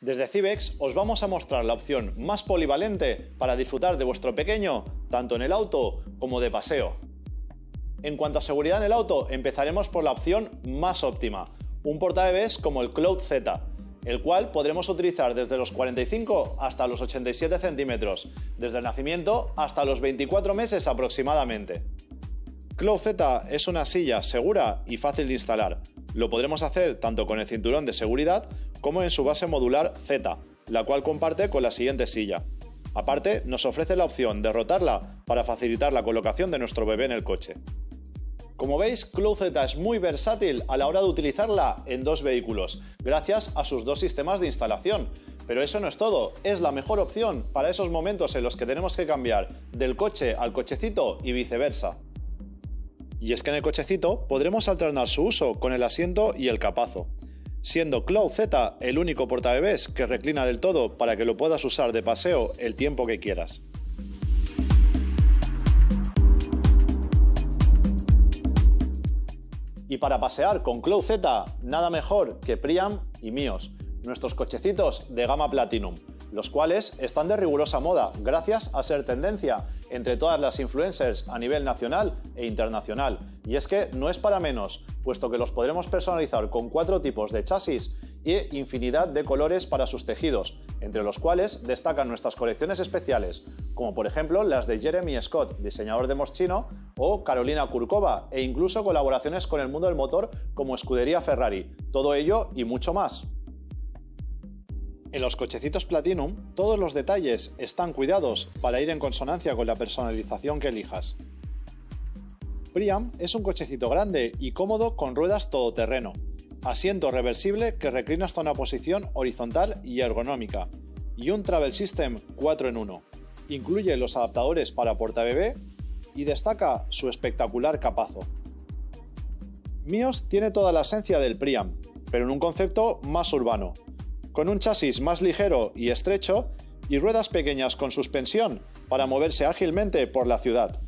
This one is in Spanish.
Desde Cibex os vamos a mostrar la opción más polivalente para disfrutar de vuestro pequeño, tanto en el auto como de paseo. En cuanto a seguridad en el auto, empezaremos por la opción más óptima, un portabebés como el Cloud Z, el cual podremos utilizar desde los 45 hasta los 87 centímetros, desde el nacimiento hasta los 24 meses aproximadamente. Cloud Z es una silla segura y fácil de instalar. Lo podremos hacer tanto con el cinturón de seguridad como en su base modular Z, la cual comparte con la siguiente silla. Aparte, nos ofrece la opción de rotarla para facilitar la colocación de nuestro bebé en el coche. Como veis, Cloud Z es muy versátil a la hora de utilizarla en dos vehículos, gracias a sus dos sistemas de instalación. Pero eso no es todo, es la mejor opción para esos momentos en los que tenemos que cambiar del coche al cochecito y viceversa. Y es que en el cochecito podremos alternar su uso con el asiento y el capazo, siendo Cloud Z el único portabebés que reclina del todo para que lo puedas usar de paseo el tiempo que quieras. Y para pasear con Cloud Z, nada mejor que Priam y Mios, nuestros cochecitos de gama Platinum, los cuales están de rigurosa moda gracias a ser tendencia entre todas las influencers a nivel nacional e internacional. Y es que no es para menos, puesto que los podremos personalizar con 4 tipos de chasis e infinidad de colores para sus tejidos, entre los cuales destacan nuestras colecciones especiales, como por ejemplo las de Jeremy Scott, diseñador de Moschino, o Carolina Kurkova, e incluso colaboraciones con el mundo del motor como Escudería Ferrari. Todo ello y mucho más. En los cochecitos Platinum, todos los detalles están cuidados para ir en consonancia con la personalización que elijas. Priam es un cochecito grande y cómodo con ruedas todoterreno, asiento reversible que reclina hasta una posición horizontal y ergonómica, y un Travel System 4 en 1. Incluye los adaptadores para portabebé y destaca su espectacular capazo. Mios tiene toda la esencia del Priam, pero en un concepto más urbano, con un chasis más ligero y estrecho y ruedas pequeñas con suspensión para moverse ágilmente por la ciudad.